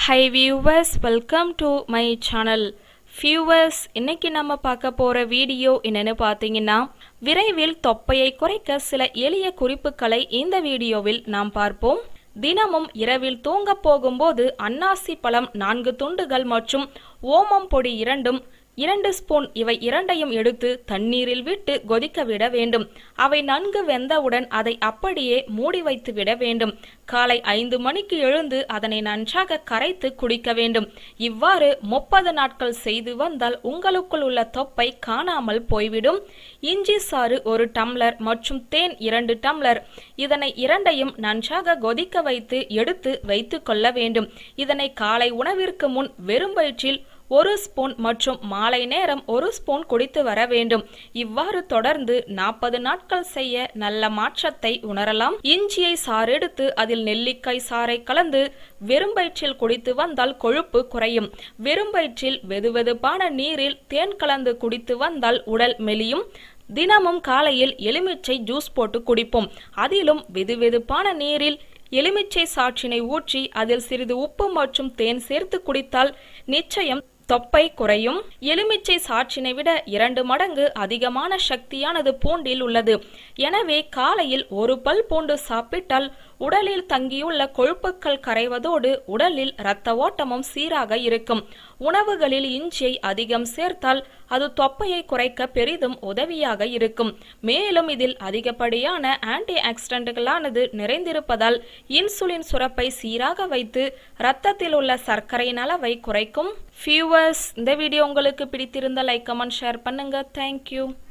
Hi viewers, welcome to my channel. Viewers, இன்னைக்கு நம்ம பார்க்க போற வீடியோ என்னன்னு பார்த்தீங்கன்னா, விரைவில் தொப்பையை குறைக்க சில எளிய குறிப்புகளை இந்த வீடியோவில் நாம் பார்ப்போம். தினமும் இரவில் தூங்க போகும்போது அன்னாசி பழம் 4 துண்டுகள் மற்றும் ஓமம் பொடி 2 ஸ்பூன் இவை இரண்டையும் எடுத்து தண்ணீரில் விட்டு கொதிக்க விட வேண்டும். அவை நன்கு வெந்தவுடன் அதை அப்படியே மூடி வைத்து விட வேண்டும். காலை 5 மணிக்கு எழுந்து அதனை நன்றாக கரைத்து குடிக்க வேண்டும். இவ்வாறு 30 நாட்கள் செய்து வந்தால் உங்களுக்குள் உள்ள தொப்பை காணாமல் போய்விடும். இஞ்சி சாறு 1 டம்ளர் மற்றும் தேன் 2 டம்ளர் இதனை இரண்டையும் நன்றாக கொதிக்க வைத்து எடுத்து வைத்து கொள்ள வேண்டும். இதனை காலை உணவிற்கு முன் வெறும் வயிற்றில் 1 ஸ்பூன் மற்றும் மாலை நேரம் 1 ஸ்பூன் குடித்து வர வேண்டும். இவ்வாறு தொடர்ந்து 40 நாட்கள் செய்ய நல்ல மாற்றத்தை உணரலாம். இஞ்சியை சாறெடுத்து அதில் நெல்லிக்காய் சாறை கலந்து வெறும் வயிற்றில் குடித்து வந்தால் கொழுப்பு குறையும். வெறும் வயிற்றில் வெதுவெதுப்பான நீரில் தேன் கலந்து குடித்து வந்தால் உடல் மெலியும். தினமும் காலையில் எலுமிச்சை ஜூஸ் போட்டு குடிப்போம். அதிலும் வெதுவெதுப்பான நீரில் எலுமிச்சை சாற்றினை ஊற்றி அதில் சிறிது உப்பு மற்றும் தேன் சேர்த்து குடித்தால் நிச்சயம் தொப்பை குறையும். எலுமிச்சை சாற்றினை விட 2 மடங்கு அதிகமான சக்தியானது பூண்டில் உள்ளது. எனவே காலையில் 1 பல் பூண்டு சாப்பிட்டால் உடலில் தங்கியுள்ள கொழுப்புக்கள் கரைவதோடு உடலில் இரத்த ஓட்டமும் சீராக இருக்கும். உணவுகளில் இஞ்சியை அதிகம் சேர்த்தால் அது தொப்பையை குறைக்க பெரிதும் உதவியாக இருக்கும். மேலும் இதில் அதிகப்படியான ஆன்டி ஆக்சிடென்ட்களானது நிறைந்திருப்பதால் இன்சுலின் சுரப்பை சீராக வைத்து இரத்தத்தில் உள்ள சர்க்கரையின் அளவை குறைக்கும். வியூவர்ஸ், இந்த வீடியோ உங்களுக்கு பிடித்திருந்தால் லைக் கமெண்ட் ஷேர் பண்ணுங்க. தேங்க்யூ.